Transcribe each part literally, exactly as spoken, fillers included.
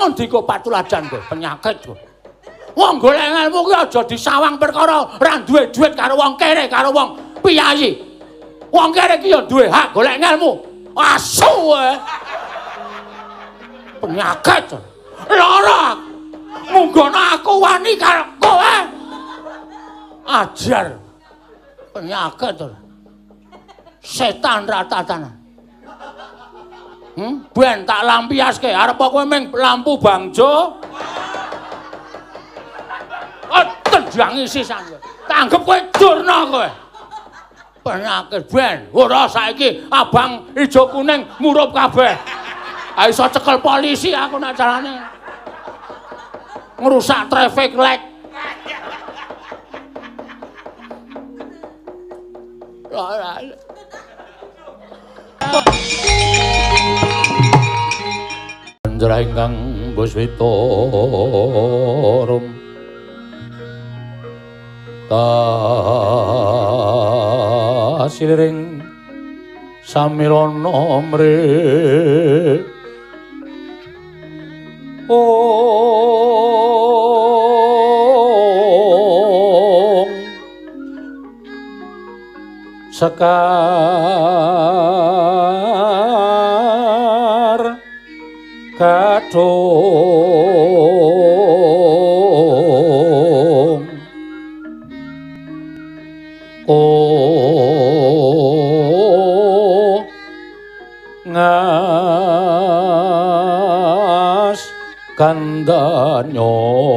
Ngendi kok patulajan kowe penyakit kowe. Wong golek ilmu kuwi aja disawang perkara ora duwe dhuwit karo wong kere karo wong piyayi. Wong kere iki ya duwe hak golek ilmu. Asu kowe. Penyakit. Lara. Munggono aku wani karo kowe. Ajar. Penyakit. Setan ratatanan. Hmm? Ben tak lampiaske arep kowe ming lampu bangjo. Oh, tenjangi sisan kowe. Tak anggap kowe durna kowe. Penyakit ben. Ora saiki abang ijo kuning murup kabeh. Ha iso cekel polisi aku nak carane. Ngerusak traffic light. Ora. Panjra ingkang Buswita rum tasiliring samirana mre ong sekar kadung oh ngas kandanyo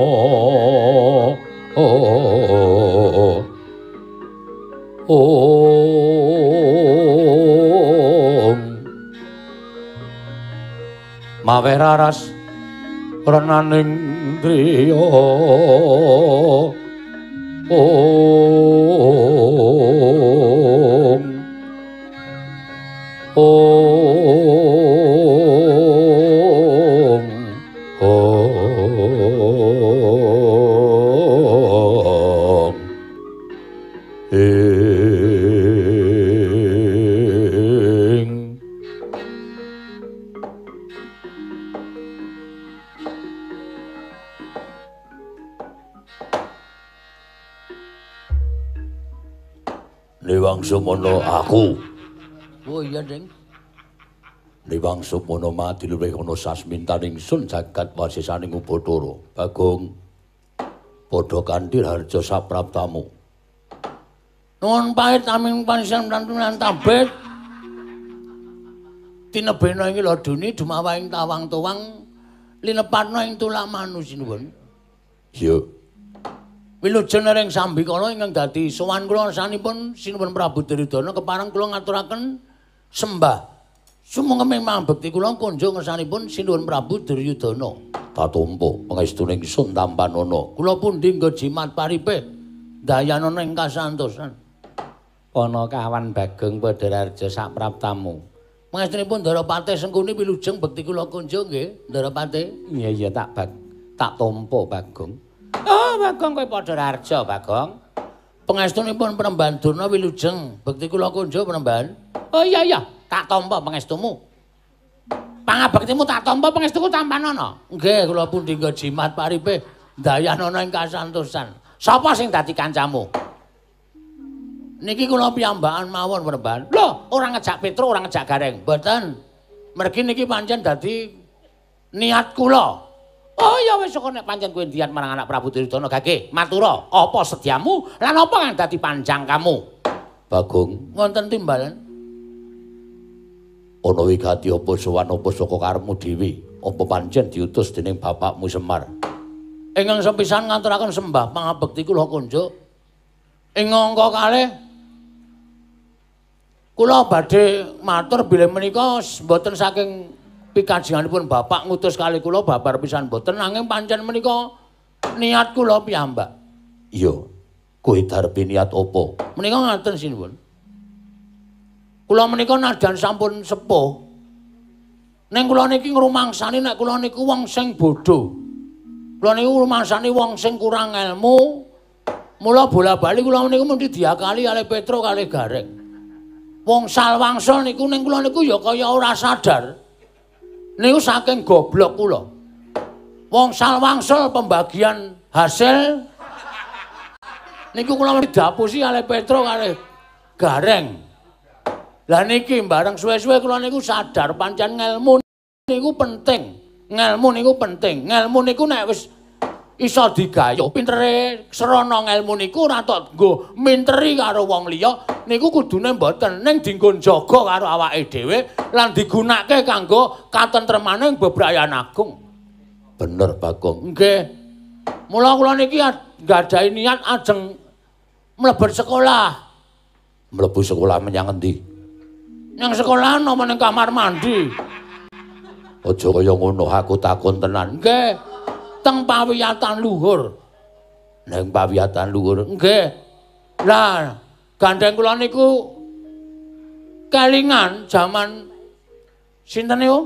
oh oh mawe raras renaning driya om om om ing Niwang Sumono aku. Oh iya, Ding. Niwang Sumono mati luwih ana sasmintaning sun jagat wasisaning Upadara. Bagong padha kanthi harja sapraptamu. Nuwun pait aming panjenengan lan tabet. Tinebena ing laduni dumawahing tawang-tawang linepatna ing tulak manus nuwun. Iya. Wilujeng ring sambikala ingkang dadi sowan kula sanipun sinuwun Prabu Duryudana kepareng kula ngaturaken sembah. Sumangga mambekti kula kunjung ngersanipun sinuwun Prabu Duryudana. Tatumpa pangestuning sun tampanana. Kula pundi nggo jimat paripe dayanana ing kasantosan. Ana kawan Bagong Padararja sapraptamu. Pangestunipun Darapati Sengkuni wilujeng bekti kula kunjung nggih, Darapati. Iya iya tak bag tak tampa Bagong. Oh, Bagong kowe Padararja, Bagong. Pangestunipun Penemban Durna wilujeng bekti kula kunjung Penemban. Oh iya iya, tak tampa pangestumu. Pangabektimu tak tampa pangestuku tampanana. Nggih, kula pundi nggo jimat paripe dayanana ing kasantosan. Sapa sing dadi kancamu? Niki kula piyambakan mawon Penemban. Lho, ora ngejak Petro, ora ngejak Gareng. Mboten. Mergi niki pancen dadi niat kula. Oh ya wis kok nek pancen kowe niat marang anak Prabu Duryudana gage, matura, apa sediamu lan apa kang dadi panjang kamu? Bagong, wonten timbalan. Ana wigati apa sowan apa saka karepmu dhewe? Apa pancen diutus dening bapakmu Semar? Ingkang sepisan ngaturaken sembah pangabekti kula kunjuk. Ing angka kalih kula badhe matur bilih menika mboten saking pikajenganipun bapak ngutus kali kula babar pisan mboten nanging pancen menika niat kula piyambak. Iya. Kowe darepe niat apa? Menika ngaten sinuwun. Kula menika najan sampun sepuh. Ning kula niki ngrumangsani nek kula niku wong sing bodho. Kula niku ngrumangsani wong sing kurang ilmu. Mula bola-bali kula niku mesti diakali kalih Petro kalih Gareng. Wong salwangsa niku ning kula niku ya kaya ora sadar. Niku saking goblok kula. wong salwangsul pembagian hasil niku kula didapusi kalih Petro kalih Gareng. Lah niki bareng suwe-suwe kula niku sadar pancen ngelmu niku penting. Ngelmu niku penting. Ngelmu niku nek wis iso digayuh pintere srana ngelmu niku ora tok nggo minteri karo wong liya niku kudune mboten ning dinggo jaga karo awake dhewe lan digunakake kanggo katentremaning bebrayan agung. Bener Bagong. Nggih. Mula kula niki nggadahi niat ajeng mlebet sekolah. Mlebu sekolah menyang endi? Nang sekolahan apa ning kamar mandi? Aja kaya ngono aku takon tenan. Nggih. Teng pawiyatan luhur. Ning pawiyatan luhur. Nggih. Lah, gandeng kula niku kelingan jaman sinten niku?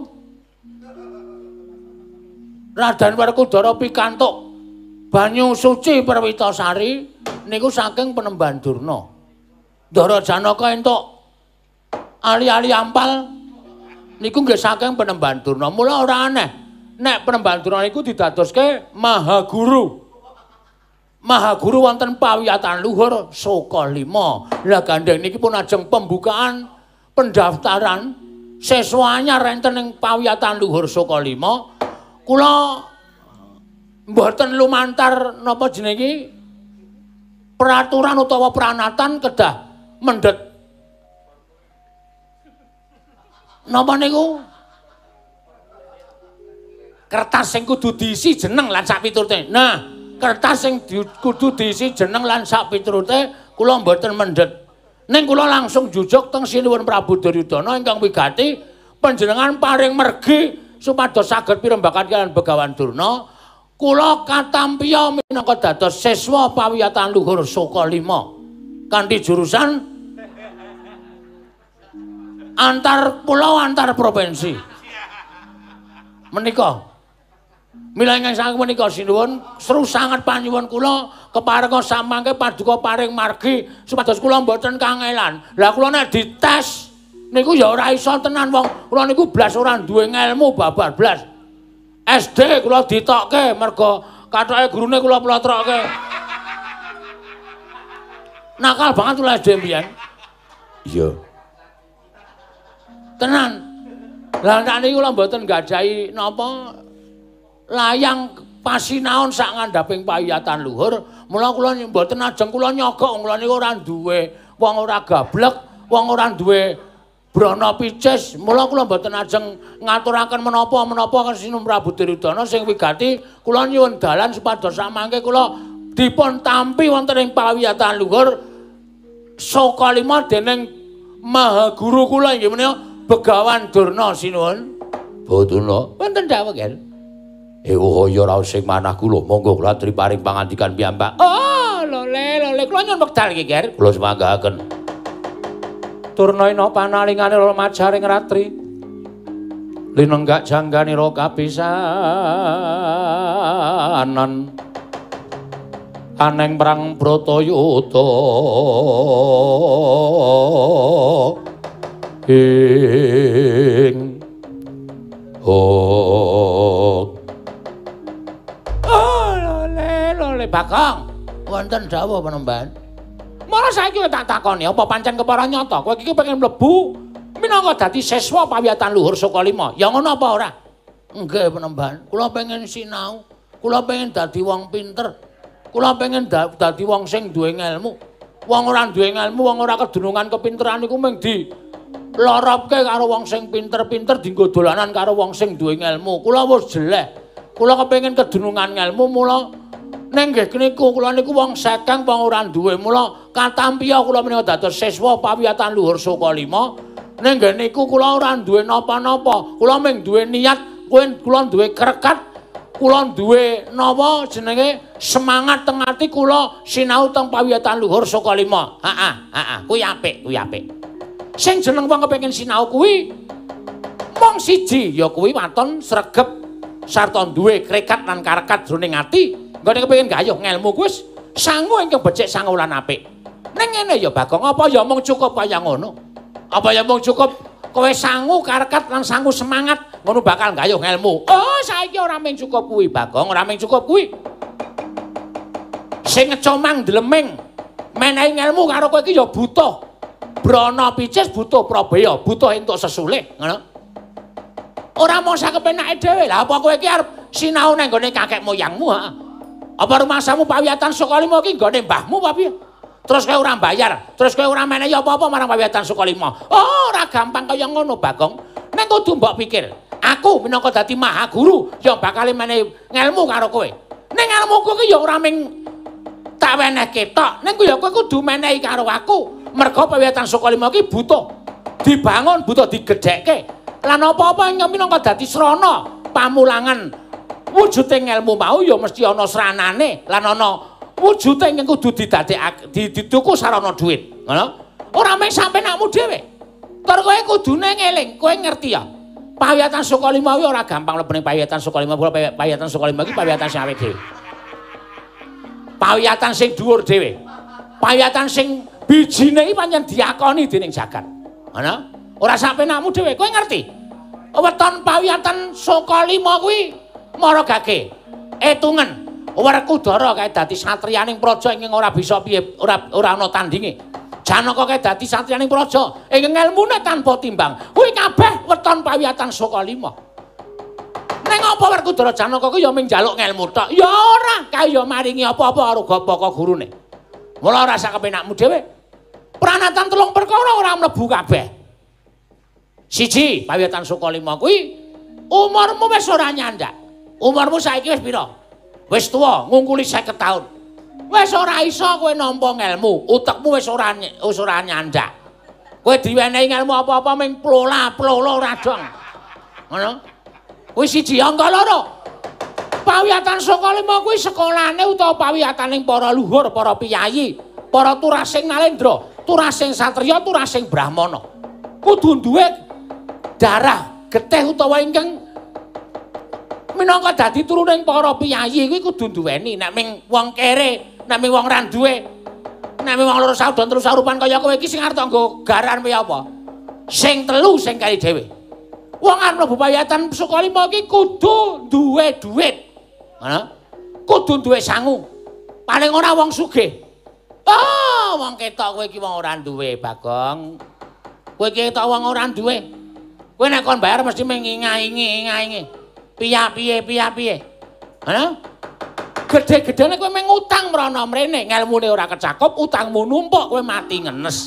Raden Werkudara pikantuk banyu suci Perwitasari niku saking Penemban Durna. Ndara Janaka entuk ali-ali ampal niku nggih saking Penemban Durna. Mula ora aneh nek Penemban Durna niku didadoske Mahaguru. Mahaguru wonten pawiyatan luhur Soka lima. Lah gandeng niki pun ajeng pembukaan pendaftaran siswa anyar enten ing pawiyatan luhur Soka lima. Kula mboten lumantar napa jenenge iki peraturan utawa pranatan kedah mendhet napa niku kertas sing kudu diisi jeneng lan sak piturute. Nah, kertas sing di, kudu diisi jeneng lan sak piturute kula mboten mendhet. Ning kula langsung jujuk teng Sinuwun Prabu Duryudana ingkang wigati panjenengan paring mergi supados saged pirembagan kaliyan Begawan Durna. Kula katampiya minangka dados siswa pawiyatan luhur Soka lima kanthi jurusan antar pulau antar provinsi. Menika mila ingkang saking menika sinuwun seru sanget panyuwun kula keparenga samangke paduka paring margi supados kula mboten kangelan. Lah kula nek dites niku ya ora iso tenan wong kula niku blas ora duwe ngelmu babar blas. S D kula ditokke merga kathoke gurune kula plotrokke. Nakal banget kula S D mbiyen. Iya. Tenan. Lah nek niku kula mboten gadahi napa layang pasinaon sak ngandhaping pawiyatan luhur, mula kula mboten ajeng kula nyogok kula niku ora duwe wong ora gablek, wong ora duwe brana picis, mula kula mboten ajeng ngaturaken menapa-menapa kan Sinuwun Prabu Duryudana sing wigati kula nyuwun dalan supados samangke kula dipun tampi wonten ing pawiyatan luhur Soka lima dening Mahaguru kula inggih menika Begawan Durna sinuwun. Boduna wonten dawuh nggih. Ewa ya raos sing manah kula monggo kula aturi paring pangandikan piyambak. Oh, lole lole kula nyuwun wekdal nggih, Ger. Kula semanggahaken. Turnaina panalingane majaring ratri linenggak jangganira kapisanan aneng perang Bratayuda ing oh lole lole Bakong wonten dawuh Penemban. Mula saiki tak takoni apa pancen kepara nyata kowe iki pengen mlebu minangka dadi siswa pawiyatan luhur Soka lima. Ya ngono apa ora? Nggih Penemban, kula pengen sinau, kula pengen dadi wong pinter. Kula pengen dadi wong sing duwe ngelmu. Wong ora duwe ngelmu, wong ora kedunungan kepinteran iku mung di lorobke karo wong sing pinter-pinter dienggo dolanan karo wong sing duwe ngelmu. Kula wis jeleh. Kula kepengin kedunungan ngelmu mula ning nggih niku kula niku wong sekeng wong ora duwe mula katampiya kula menika dados siswa pawiyatan luhur Soka lima. Ning nggih niku kula ora duwe napa-napa. Kula mung duwe niat, kula duwe krekat, kula duwe napa jenenge semangat teng ati kula sinau teng pawiyatan luhur Soka lima. Heeh, heeh, kuwi apik, kuwi apik. Sing jeneng wong kepengin sinau kuwi mung siji ya kuwi waton sregep sarta duwe krekat lan karekat jroning ati. Nggone kepengin gayuh ngelmu kuwi wis sangu ingkang becik sangu lan apik. Ning ngene ya Bagong, apa ya mung cukup kaya ngono? Apa ya mung cukup kowe sangu kareket lan sangu semangat ngono bakal gayuh ngelmu. Oh, saiki ora mung cukup kuwi, Bagong, ora mung cukup kuwi. Sing ngecomang dleming menehi ngelmu karo kowe iki ya butuh brana picis, butuh prabaya, butuh entuk sesulih, ngono. Ora mung sak kepenake dhewe. Lah apa kowe iki arep sinau nang gone kakek moyangmu, ha? Apa rumahsamu Pawiyatan Sukalima iki nggone mbahmu apa piye? Terus kowe ora bayar, terus kowe ora menehi apa-apa marang Pawiyatan Sukalima. Oh, ora gampang kaya ngono, Bagong. Nek kudu mbok pikir, aku minangka dadi maha guru yang bakal menehi ngelmu karo kowe. Ning ngelmuku ki ya ora ming tak wenehke tok. Ning ku ya kowe kudu menehi karo aku. Merga Pawiyatan Sukalima ki butuh dibangun, butuh digedhekke. Lan apa-apa ing minangka dadi srana pamulangan wujuding ngelmu mau ya mesti ana sranane lan ana wujude ing kudu didadekake dituku sarana dhuwit, ngono. Ora mung sampenakmu dhewe. Tur kowe kudune ngeling, kowe ngerti ya. Pawiyatan Sukalima kuwi ora gampang mlebu ning Pawiyatan Sukalima, Pawiyatan Sukalima iki pawiyatan sing awet dhewe. Pawiyatan sing dhuwur dhewe. Pawiyatan sing bijine iki pancen diakoni dening jagat. Ngono. Ora sampenakmu dhewe, kowe ngerti. Weton Pawiyatan Sukalima kuwi maragake etungen Werkudara kae dadi satriyaning praja ingkang ora bisa piye ora ora ana tandinge. Janaka kae dadi satriyaning praja ingkang ngelmune tanpa timbang. Kuwi kabeh weton Pawiyatan Sukalima. Ning apa Werkudara Janaka kuwi ya mung njaluk ngelmu tok? Ya ora, kae ya maringi apa-apa karo bapa gurune. Mula ora sak kepenakmu dhewe. Pranatan telung perkara ora mlebu kabeh. Siji, Pawiyatan Sukalima kuwi umurmu wis ora nyandak. Umurmu saiki wis pira? Wis tuwa, ngungkuli seket taun. Wis ora iso kowe nampa ngelmu, utekmu wis ora wis ora nyandak. Kowe diwenehi ngelmu apa-apa ming plola-plola ora dong. Ngono. Kuwi siji, angka loro. Pawiyatan Sukalima kuwi sekolahane utawa pawiyataning para luhur, para piyayi, para turasing Nalendra, turasing satriya, turasing brahmana. Kudu duwe darah getih utawa ingkang minangka dadi turuning para piyayi kuwi kudu duweni. Nek ming wong kere, nek ming wong ra duwe, nek ming wong loro saudon terus sarupan kaya kowe iki sing arep nggo garan piye apa? Sing telu sing kali dhewe. Wong arep mlebu Pawiyatan Sukalima iki kudu duwe dhuwit. Ngono. Kudu duwe sangu. Paling ora wong sugih. Oh, wong ketok kowe iki wong ora duwe, Bagong. Kowe iki ketok wong ora duwe. Kowe nek kon bayar mesti menginga-ingi, inga-ingi. Piye piye piye piye. Hah? Gedhe-gedhene kowe mung utang mrana mrene, ngelmune ora kecakup, utangmu numpuk, kowe mati ngenes.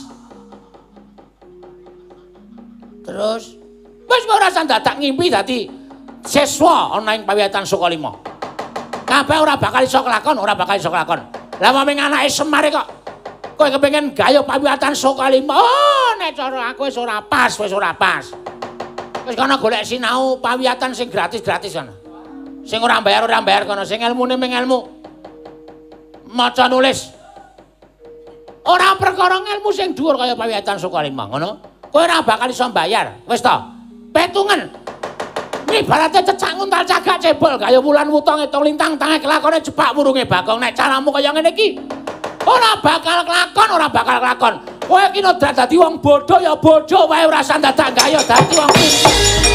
Terus wis ora usah dadak ngimpi dadi siswa ana ing Pawiyatan Sukalima. Kabeh ora bakal iso kelakon, ora bakal iso kelakon. Lah maming anake Semar kok kowe kepengin gayuh Pawiyatan Sukalima. Oh, nek cara aku wis ora pas, wis ora pas. Wis kono golek sinau pawiyatan sing gratis-gratis kono. Sing ora bayar ora bayar kono, sing ilmune mung ilmu. Maca nulis. Ora perkara ilmu sing dhuwur kaya Pawiyatan Sukalima ngono. Kowe ora bakal iso bayar. Wis to. Petungan. Ibarate cecak nguntal cagak cebol kaya wulan wuta ngitung lintang tange kelakone jebak wurunge Bagong. Nek caramu kaya ngene iki ora bakal kelakon, ora bakal kelakon. Kowe iki nodrak dadi wong bodho ya bodho wae ora usah dadak gaya dadi wong pinter.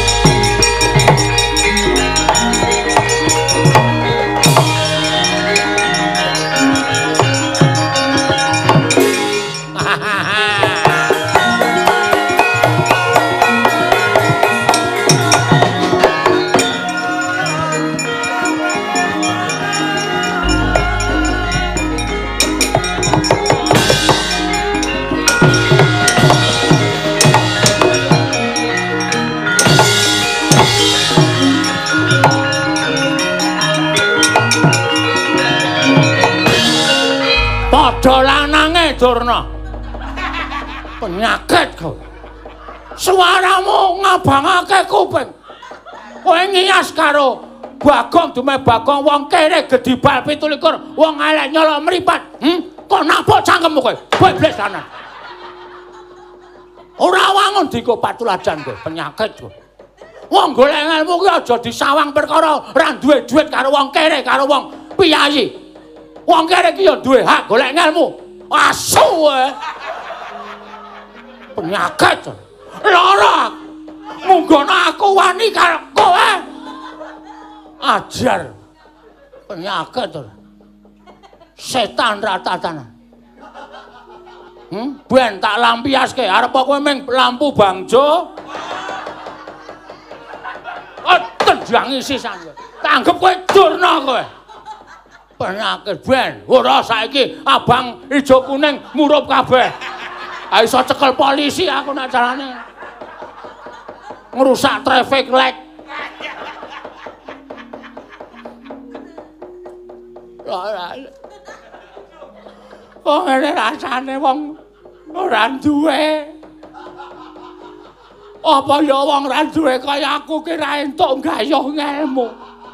Padha lanange Durna. Penyakit kowe. Suaramu ngabangake kuping. Kowe ngiyas karo Bagong dume Bagong wong kere gedibal pitu likur, wong elek nyolok mripat. Hm? Kok napuk cangkemmu kowe? Bebles anan. Ora wangun diko patulajan kowe, penyakit kowe. Wong golek ilmu kuwi aja disawang perkara ora duwe dhuwit karo wong kere karo wong piyayi. Wong kere iki ya duwe hak golek ilmu. Asu wae. Penyakit. Lara munggono aku wani karo kowe. Ajar. Penyakit to. Setan ratatanan. Hmm, ben tak lampiaske arep kowe ming lampu bangjo. Oh, tenjangi sisan kowe. Tak anggap kowe durna kowe. Penyakit ben ora saiki abang ijo kuning murup kabeh. Ha iso cekel polisi aku nek carane. Ngrusak traffic light. Ora. Wong ngene rasane wong ora duwe. Apa ya wong ora duwe kaya aku ki ra entuk gayuh ngelmu.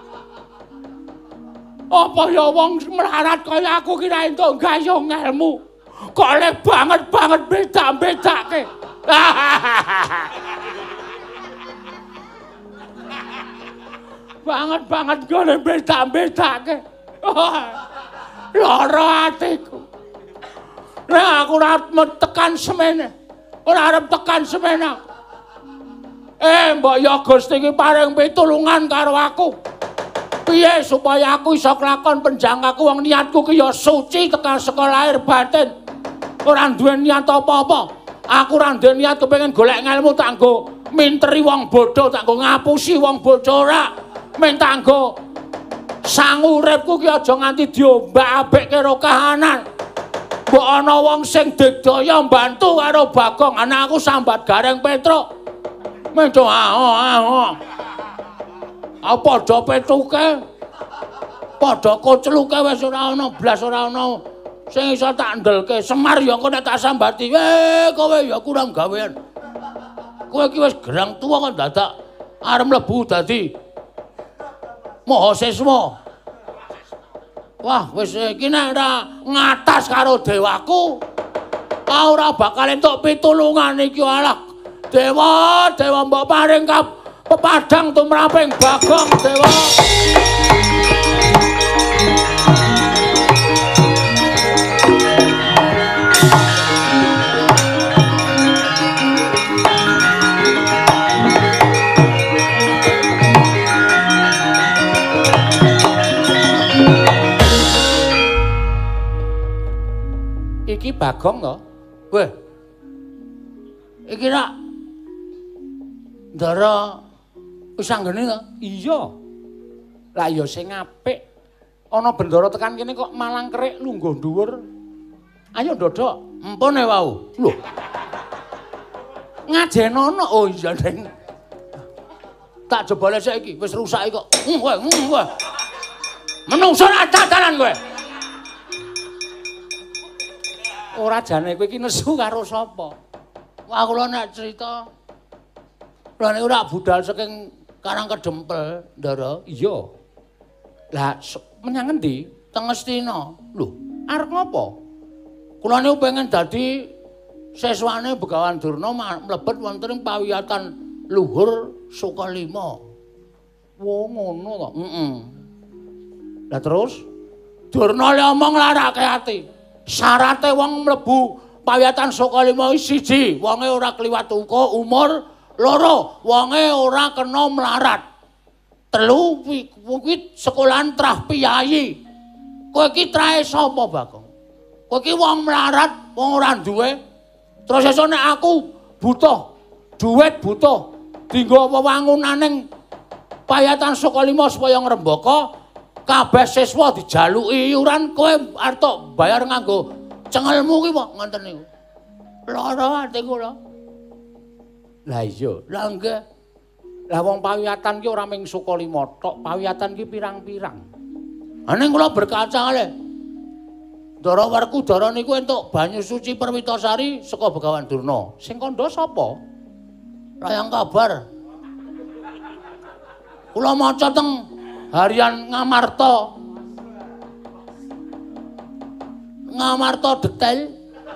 Apa ya wong melarat kaya aku ki ra entuk gayuh ngelmu. Kok le banget-banget beda-bedake. Banget-banget kok beda-bedake. Lara atiku. Nah, aku ora tekan semene. Ora arep tekan semene. Eh, mbok ya Gusti iki paring pitulungan karo aku. Piye supaya aku iso kelakon penjangkaku wong niatku ki ya suci tekan saka lahir batin. Ora duwe niat apa-apa. Aku ora duwe niat kepengin golek ngelmu tak nggo minteri wong bodho, tak nggo ngapusi wong bodho ora. Men tak nggo sang uripku ki aja nganti diombak-ambek karo kahanan. Mbok ana wong sing digdaya mbantu karo Bagong, anakku sambat Gareng Petruk. Menco ah. Apa padha petuke? Padha kocluke wis ora ana blas ora ana sing iso tak ndelke. Semar ya kok nek tak sambati, "Eh, kowe ya kurang gawean. Kowe iki wis gerang tuwa kok dadak arep mlebu dadi Mahasiswa." Wah, wis iki nek ora ngatas karo dewaku, ora bakal entuk pitulungan iki alah. Dewa, dewa mbok paring kap pepadang tumraping Bagong, dewa. Iki Bagong to? Weh. Iki nak Ndara wis anggene to? Iya. Lah ya sing apik. Ana bendara tekan kene kok malang kerik lungguh dhuwur. Ayo ndodok, empone wau. Lho. Ngajenono. Oh iya, Deng. Tak jebole saiki wis rusak kok. Hmm, kowe, hmm, kowe. Menungso dadalan kowe. Ora jane kowe iki nesu karo sapa? Wah kula nek crita lha niku rak budal saking Karang Kedempel, Ndara. Iya. Lah menyang endi? Teng Ngastina. Lho, arep ngopo? Kula niku pengen dadi siswane Begawan Durna mlebet wonten ing pawiyatan luhur Sukalima. Wo ngono to? Heeh. Lah terus Durna le omong larake ati. Syarate wong mlebu pawiyatan Sukalima siji, wonge ora kliwat uka umur. Loro, wonge ora kena melarat. Telu, kuwi sekolahan trah piyayi. Kowe iki trahe sapa, Bagong? Kowe iki wong melarat, wong ora duwe. Terus esuk nek aku butuh duit, butuh dienggo wewangunaning payatan Sukalima supaya ngrembaka, kabeh siswa dijaluki iuran, kowe arep bayar nganggo cengelmu ki kok ngoten niku. Lara ati kula. Lah iya, lah nggih. Lah wong pawiyatan ki ora mung Sukalima tok, pawiyatan ki pirang-pirang. Ha ning kula berkaca le. Ndara Werkudara niku entuk banyu suci Perwitasari saka Begawan Durna. Sing kandha sapa? Layang kabar. Kula maca teng harian Ngamarta. Ngamarta detail.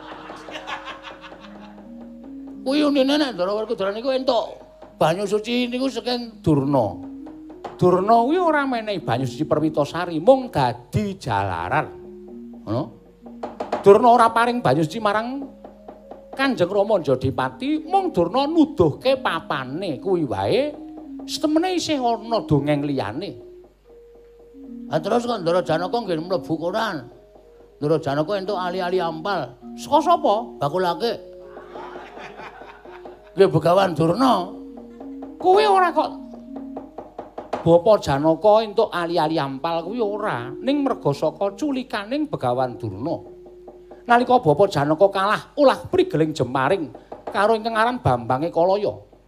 Kuwi unine nek Ndara Werkudara niku entuk banyu suci niku saking Durna. Durna kuwi ora menehi banyu suci Perwitasari, mung dadi jalaran. Ngono. Durna ora paring banyu suci marang Kanjeng Rama Jodipati mung Durna nuduhke papane kuwi wae, setemene isih ana dongeng liyane. Ah terus kok Ndara Janaka nggih mlebu koran. Ndara Janaka entuk ali-ali ampal. Saka sapa? Bakulake. Nggih Begawan Durna. Kuwi ora kok Bapa Janaka entuk ali-ali ampal kuwi ora, ning merga saka culikaning Begawan Durna. Nalika Bapa Janaka kalah ulah prigeling Jemaring karo ingkang aran Bambange Kalaya.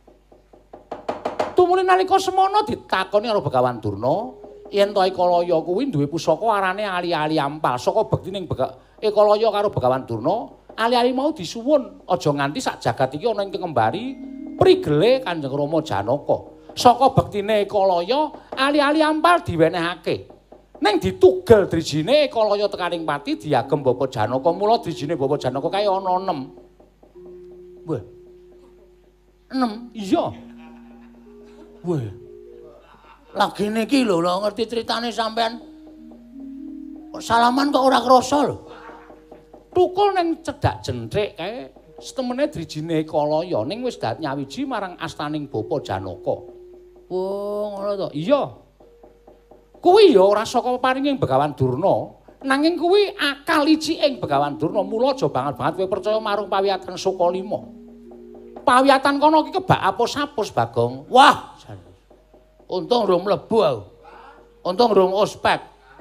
Tumune nalika semana ditakoni karo Begawan Durna, yen to Kalaya kuwi duwe pusaka arane ali-ali ampal saka bektining Kalaya karo Begawan Durna, ali-ali mau disuwun aja nganti sak jagat iki ana ing kembari prigele Kanjeng Rama Janaka. Saka bektine Kalaya ali-ali ampal diwenehake. Neng ditugel drijine Kalaya tekaning pati diagem Bapa Janaka. Mula drijine Bapa Janaka kae ana enem. Wah. Enem? Iya. Wah. Lagi niki lho, lho ngerti critane sampean. Salaman kok ora krasa lho. Tukul ning cedhak jenthik kae setemene drijine Kalaya ning wis dat nyawiji marang astaning Bapa Janaka. Oh, ngono to. Iya. Kuwi ya ora saka paringing Begawan Durna, nanging kuwi akal iciking Begawan Durna. Mula aja banget-banget kowe percaya marang pawiyatan Sukalima. Pawiyatan kono iki kebak apus-apus, Bagong. Wah, untung rung mlebu aku. Untung rung ospek.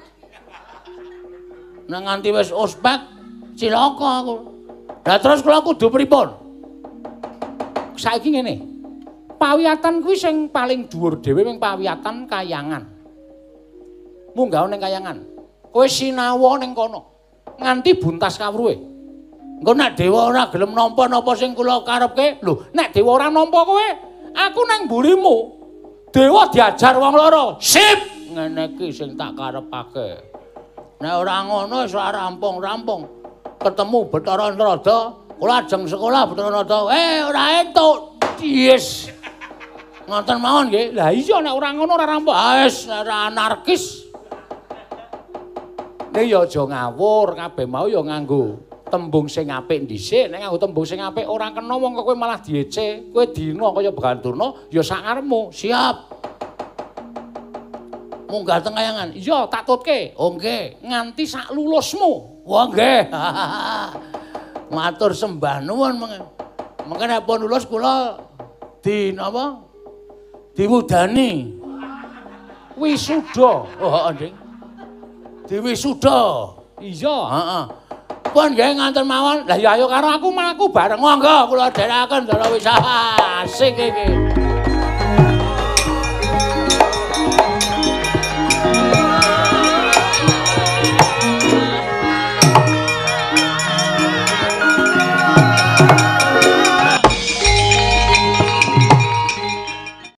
Nang nganti wis ospek, cilaka aku. Lah terus kula kudu pripun? Saiki ngene. Pawiyatan kuwi sing paling dhuwur dhewe ming pawiyatan Kayangan. Munggah ning Kayangan. Kowe sinawa ning kono. Nganti buntas kawruhe. Engko nek dewa ora gelem nampa napa sing kula karepke, lho, nek dewa ora nampa kowe, aku nang mburimu. Dewa diajar wong loro. Sip, ngene iki sing tak karepake. Nek ora ngono wis ora rampung-rampung. Ketemu Bathara Narada, kula ajeng sekolah Bathara Narada. Eh, ora entuk. Yes. Ngoten mawon nggih. Lah iya nek ora ngono ora rampung. Ah wis ora anarkis. Nek ya aja ngawur, kabeh mau ya nganggo tembung sing apik dhisik, nek nganggo tembung sing apik ora kena wong kowe malah diece. Kowe dina kaya Begawan Durna ya sakarepmu. Siap. Munggah teng Kayangan. Iya, tak tutke. Oh nggih, nganti sak lulusmu. Wah nggih. Matur sembah nuwun mengke. Mengke nek pun lulus kula di napa? Diwudani. Wisuda. Oh, heeh, Nding. Diwisuda. Iya, heeh. Pun nggih nganten mawon. Lah ya ayo karo aku mlaku bareng. Monggo kula dherekaken dalu wis asik iki.